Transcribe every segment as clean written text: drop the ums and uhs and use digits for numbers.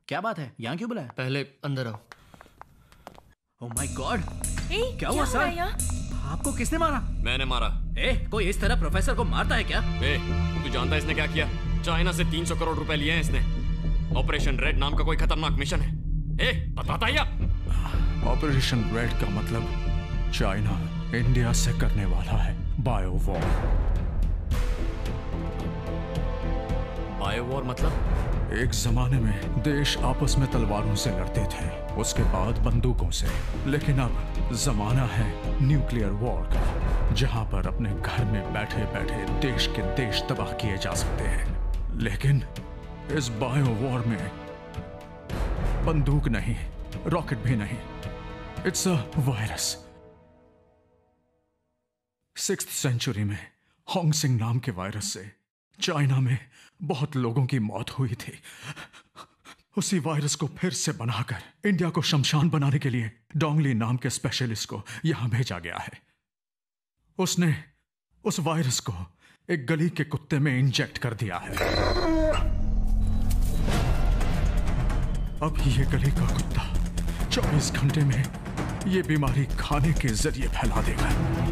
क्या बात है, यहाँ क्यों बुलाया? पहले अंदर आओ। ओह माय गॉड, क्या हुआ सर? आपको किसने मारा? मैंने मारा। कोई इस तरह प्रोफेसर को मारता है क्या? तू जानता है इसने क्या किया? चाइना से 300 करोड़ रुपए लिए हैं इसने। ऑपरेशन रेड नाम का कोई खतरनाक मिशन है। बताता या? ऑपरेशन रेड का मतलब चाइना इंडिया से करने वाला है बायो वॉर। बायो वॉर मतलब? एक जमाने में देश आपस में तलवारों से लड़ते थे, उसके बाद बंदूकों से। लेकिन अब जमाना है न्यूक्लियर वॉर का, जहां पर अपने घर में बैठे बैठे देश के देश तबाह किए जा सकते हैं। लेकिन इस बायो वॉर में बंदूक नहीं, रॉकेट भी नहीं, it's a virus. 6th century में होंगसिंग नाम के वायरस से चाइना में बहुत लोगों की मौत हुई थी। उसी वायरस को फिर से बनाकर इंडिया को शमशान बनाने के लिए डोंगली नाम के स्पेशलिस्ट को यहां भेजा गया है। उसने उस वायरस को एक गली के कुत्ते में इंजेक्ट कर दिया है। अब ये गली का कुत्ता 24 घंटे में ये बीमारी खाने के जरिए फैला देगा।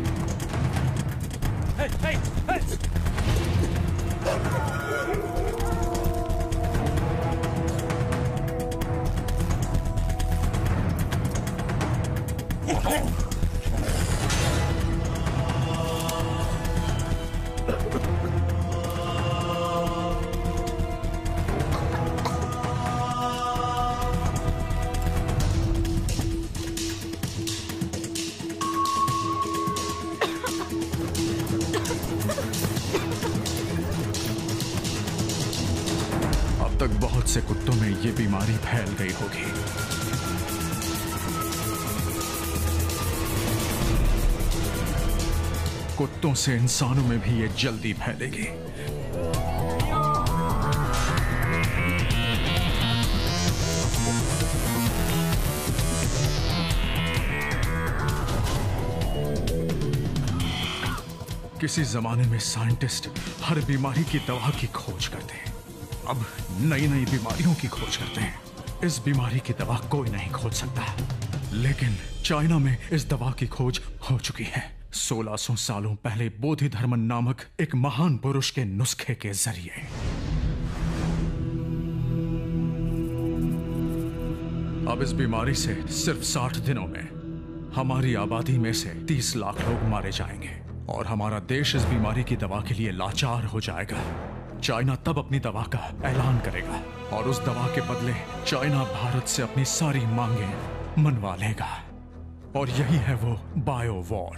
अब तक बहुत से कुत्तों में ये बीमारी फैल गई होगी। कुत्तों से इंसानों में भी ये जल्दी फैलेगी। किसी जमाने में साइंटिस्ट हर बीमारी की दवा की खोज करते हैं, अब नई नई बीमारियों की खोज करते हैं। इस बीमारी की दवा कोई नहीं खोज सकता, लेकिन चाइना में इस दवा की खोज हो चुकी है 1600 सालों पहले बोधि धर्मन नामक एक महान पुरुष के नुस्खे के जरिए। अब इस बीमारी से सिर्फ 60 दिनों में हमारी आबादी में से 30 लाख लोग मारे जाएंगे और हमारा देश इस बीमारी की दवा के लिए लाचार हो जाएगा। चाइना तब अपनी दवा का ऐलान करेगा और उस दवा के बदले चाइना भारत से अपनी सारी मांगें मनवा लेगा, और यही है वो बायो वॉर।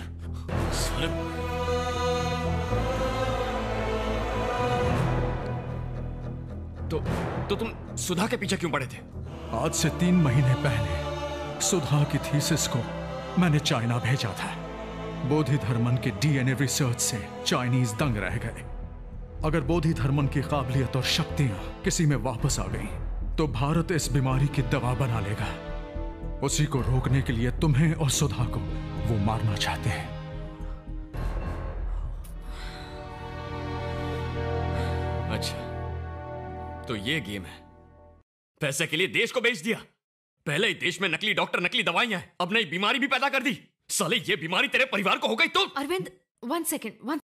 तो तुम सुधा के पीछे क्यों पड़े थे? आज से 3 महीने पहले सुधा की थीसिस को मैंने चाइना भेजा था। बोधि धर्मन के डीएनए रिसर्च से चाइनीज दंग रह गए। अगर बोधि धर्मन की काबिलियत और शक्तियां किसी में वापस आ गई तो भारत इस बीमारी की दवा बना लेगा। उसी को रोकने के लिए तुम्हें और सुधा को वो मारना चाहते हैं। अच्छा, तो ये गेम है। पैसे के लिए देश को बेच दिया। पहले ही देश में नकली डॉक्टर, नकली दवाइयां हैं, अब नई बीमारी भी पैदा कर दी। साले ये बीमारी तेरे परिवार को हो गई तो? अरविंद, 1 सेकेंड।